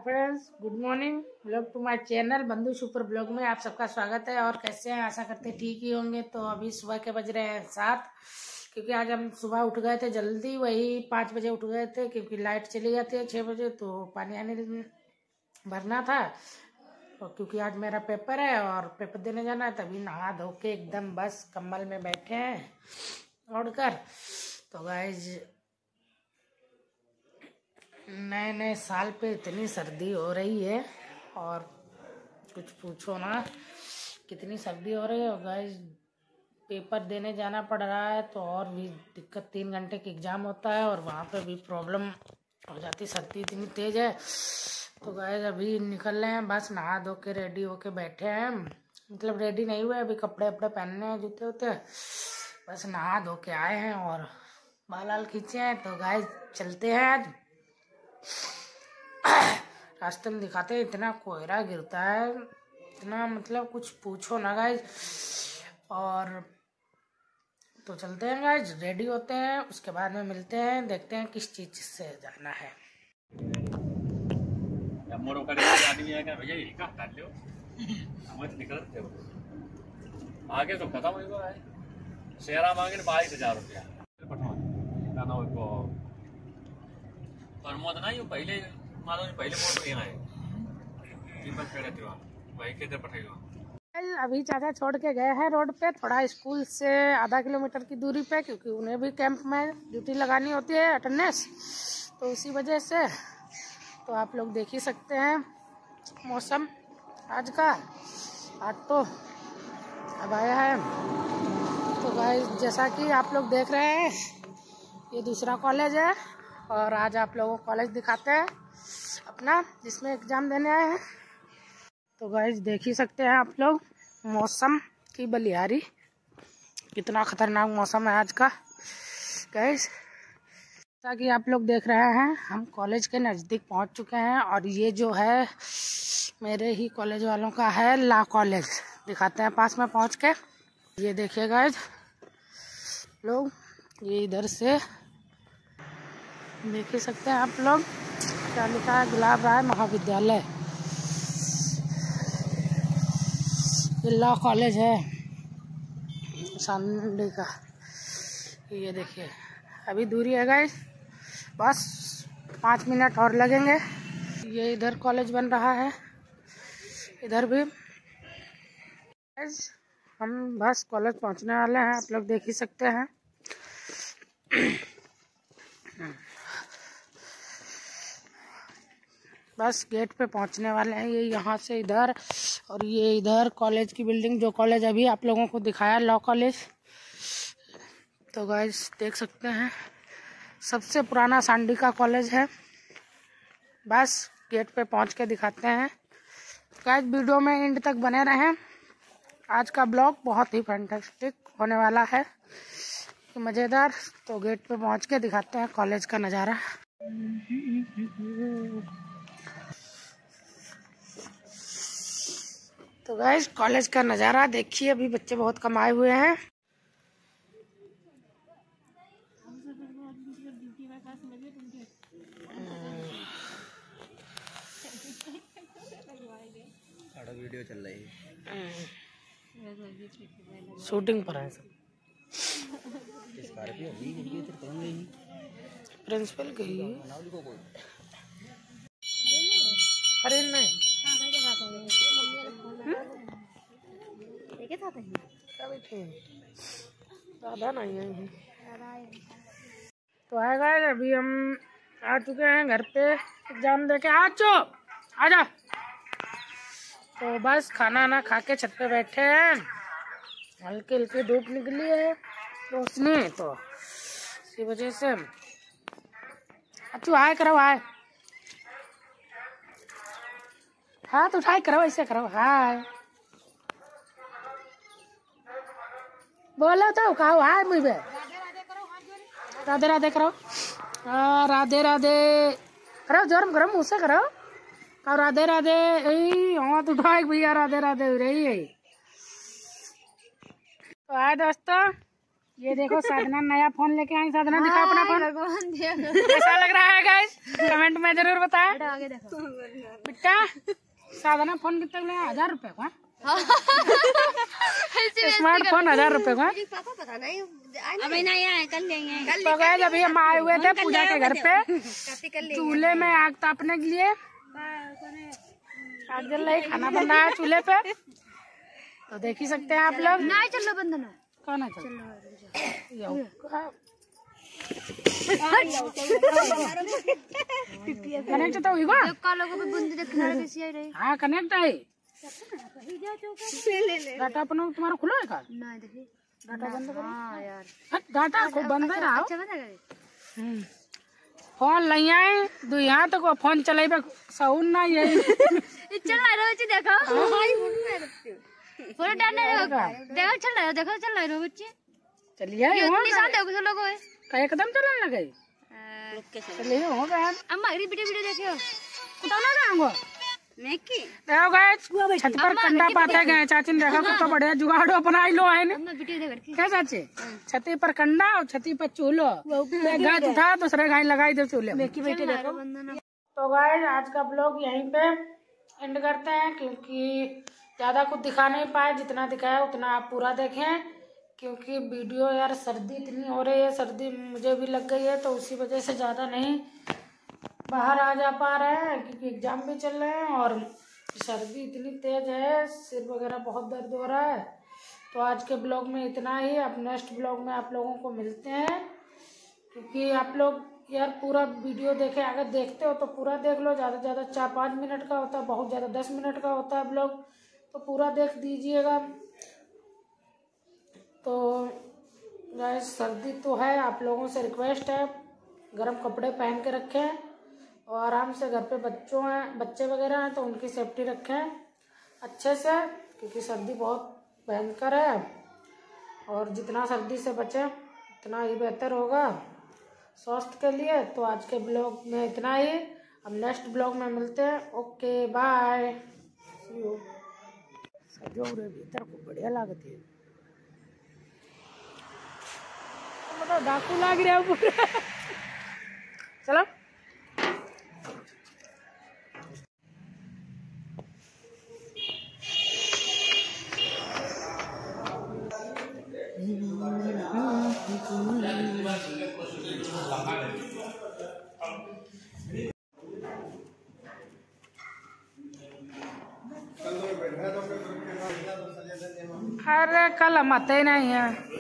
Friends, good morning. Blog to my channel Bandhu super blog में आप सबका स्वागत है। और कैसे हैं? आशा करते ठीक ही होंगे। तो अभी सुबह के बज रहे हैं 7, क्योंकि आज हम सुबह उठ गए थे जल्दी, वही 5 बजे उठ गए थे, क्योंकि लाइट चली जाती है 6 बजे, तो पानी आने भरना था। और क्योंकि आज मेरा पेपर है और पेपर देने जाना है, तभी नहा धो के एकदम बस कंबल में बैठे हैं ओढ़कर। तो गाइज नए नए साल पे इतनी सर्दी हो रही है और कुछ पूछो ना, कितनी सर्दी हो रही है। और गाइस पेपर देने जाना पड़ रहा है तो और भी दिक्कत। 3 घंटे का एग्ज़ाम होता है और वहाँ पे भी प्रॉब्लम हो जाती, सर्दी इतनी तेज़ है। तो गाइस अभी निकल रहे हैं, बस नहा धो के रेडी होके बैठे हैं। मतलब रेडी नहीं हुए, अभी कपड़े वपड़े पहनने हैं, जूते वूते, बस नहा धो के आए हैं और बाल वाल खींचे हैं। तो गाइस चलते हैं। आज रास्ते में दिखाते हैं, इतना कोहरा गिरता है, इतना मतलब कुछ पूछो ना गाइज। और तो चलते हैं गाइज, रेडी होते हैं, उसके बाद में मिलते हैं, देखते हैं किस चीज से जाना है। आगे तो खत्म हो गया है। शेरा मांगे 22,000 रुपया प्रमोद ना, पहले मानो पहले मोड यहाँ है। अभी चाचा छोड़ के गए हैं रोड पे, थोड़ा स्कूल से आधा किलोमीटर की दूरी पे, क्योंकि उन्हें भी कैंप में ड्यूटी लगानी होती है, अटेंडेंस, तो उसी वजह से। तो आप लोग देख ही सकते हैं मौसम आज का। आज तो अब आया है। तो गाइस जैसा कि आप लोग देख रहे हैं, ये दूसरा कॉलेज है और आज आप लोगों को कॉलेज दिखाते हैं अपना, जिसमें एग्जाम देने आए हैं। तो गाइस देख ही सकते हैं आप लोग मौसम की बलिहारी, कितना खतरनाक मौसम है आज का गाइस। जैसा कि आप लोग देख रहे हैं, हम कॉलेज के नज़दीक पहुंच चुके हैं और ये जो है मेरे ही कॉलेज वालों का है, लॉ कॉलेज। दिखाते हैं पास में पहुंच के। ये देखिए गाइस लोग, ये इधर से देख ही सकते हैं आप लोग, क्या लिखा है, गुलाब राय महाविद्यालय, ये लॉ कॉलेज है सांडी का। ये देखिए अभी दूरी है गाइस, बस 5 मिनट और लगेंगे। ये इधर कॉलेज बन रहा है, इधर भी। हम बस कॉलेज पहुंचने वाले हैं, आप लोग देख ही सकते हैं। बस गेट पे पहुंचने वाले हैं, ये यहाँ से इधर, और ये इधर कॉलेज की बिल्डिंग, जो कॉलेज अभी आप लोगों को दिखाया, लॉ कॉलेज। तो गाइस देख सकते हैं, सबसे पुराना सांडी का कॉलेज है। बस गेट पे पहुंच के दिखाते हैं। गाइस वीडियो में एंड तक बने रहें, आज का ब्लॉग बहुत ही फैंटास्टिक होने वाला है, मज़ेदार। तो गेट पे पहुंच के दिखाते हैं कॉलेज का नज़ारा। तो गाइस कॉलेज का नज़ारा देखिए, अभी बच्चे बहुत कम आए हुए हैं। वीडियो चल रही है, शूटिंग पर है सब। प्रिंसिपल गई, अरे नहीं दादा नहीं है। तो आएगा, अभी हम आ चुके हैं घर पे, एग्जाम दे के आजा। तो बस खाना ना खा के छत पे बैठे हैं, हल्की हल्की धूप निकली है, रोशनी, तो इसी वजह से। अच्छू हाय करो, हाय हाथ उठाए करो, ऐसे करो, हाय बोलो तो कहो, हाय मुझे राधे राधे करो, राधे राधे करो, जोर में करो, मुँह से करो, कहो राधे राधे। हाथ उठाए भैया, राधे राधे रही है। तो आए दोस्तों, ये देखो साधना नया फोन लेके आई। साधना दिखा अपना फोन, कैसा लग रहा है गाइस? कमेंट में जरूर बताएं। बेटा साधना फोन कितना ले? 1000 रुपए का स्मार्टफोन 1000 रुपए का। पता नहीं अभी नहीं आए, कल लेंगे। तो गाइस अभी हम आए हुए थे पूजा के घर पे चूल्हे में आग तापने के लिए। आग जल रही, खाना बन रहा है चूल्हे पे। तो देख ही सकते हैं आप लोग। नहीं चल रहा बंधन कौन है? चल कनेक्ट तो हुई हाँ कनेक्ट है। डाटा अपना तुम्हारा खुला है का? डाटा बंद करो। डाटा खूब बंद है रहा। फोन नहीं आए दो यहाँ तक फोन चले साउंड ना ये चल रहा है देखो पूरा डालने देखो चल रहा है, देखो चल रहा है बच्चे। चलिए निशान देखो लोगो है एकदम चलने लगे। चलिए होगा अम्मा वीडियो देखियो उतारना जाऊंगा मैं की देखो गाइस छत पर कंडा पाते गए। चाची ने देखा कितना बढ़िया जुगाड़ अपना लो है अम्मा वीडियो देख क्या चाची? छती पर कंडा और छती पर चूल्हो। गाय उठा दूसरे गाय लगाई दे चूल्हे में। तो गाइस आज का ब्लॉग यहीं पे एंड करते हैं क्योंकि ज्यादा कुछ दिखा नहीं पाए। जितना दिखाया उतना आप पूरा देखें क्योंकि वीडियो यार सर्दी इतनी हो रही है, सर्दी मुझे भी लग गई है तो उसी वजह से ज़्यादा नहीं बाहर आ जा पा रहे हैं क्योंकि एग्जाम भी चल रहे हैं और सर्दी इतनी तेज है, सिर वगैरह बहुत दर्द हो रहा है। तो आज के ब्लॉग में इतना ही। अब नेक्स्ट ब्लॉग में आप लोगों को मिलते हैं क्योंकि आप लोग यार पूरा वीडियो देखें। अगर देखते हो तो पूरा देख लो। ज़्यादा से ज़्यादा 4-5 मिनट का होता है, बहुत ज़्यादा 10 मिनट का होता है ब्लॉग, तो पूरा देख दीजिएगा। तो गाइस सर्दी तो है, आप लोगों से रिक्वेस्ट है गर्म कपड़े पहन के रखें और आराम से। घर पे बच्चे वगैरह हैं तो उनकी सेफ्टी रखें अच्छे से क्योंकि सर्दी बहुत भयंकर है और जितना सर्दी से बचें उतना ही बेहतर होगा स्वास्थ्य के लिए। तो आज के ब्लॉग में इतना ही। अब नेक्स्ट ब्लॉग में मिलते हैं। Okay bye. सजो रे भीतर को बढ़िया लागती है। मतलब डाकू लाग रहा है पूरा। चलो अरे कल हम आते ही नहीं है।